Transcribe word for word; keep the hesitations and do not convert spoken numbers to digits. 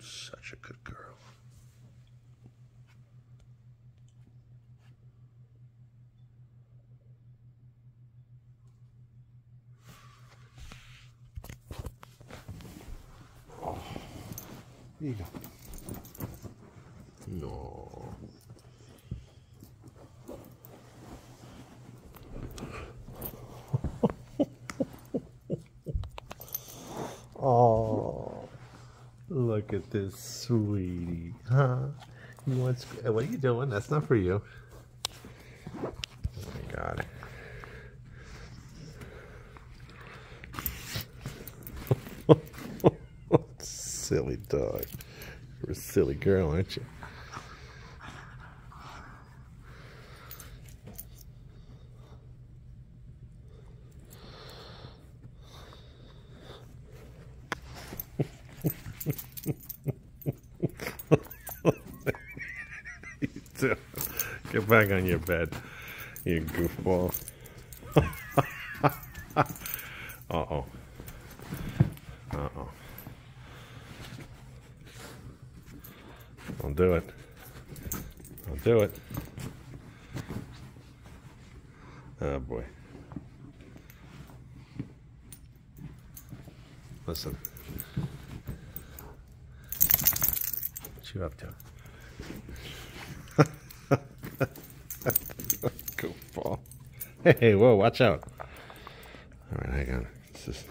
Such a good girl. Oh, here you go. No. Oh, look at this sweetie, huh? You want? What are you doing? That's not for you. Oh my God. Silly dog. You're a silly girl, aren't you? Get back on your bed, you goofball. Uh-oh. Uh-oh. I'll do it. I'll do it. Oh, boy. Listen. What you up to? Goofball. Hey, whoa, watch out.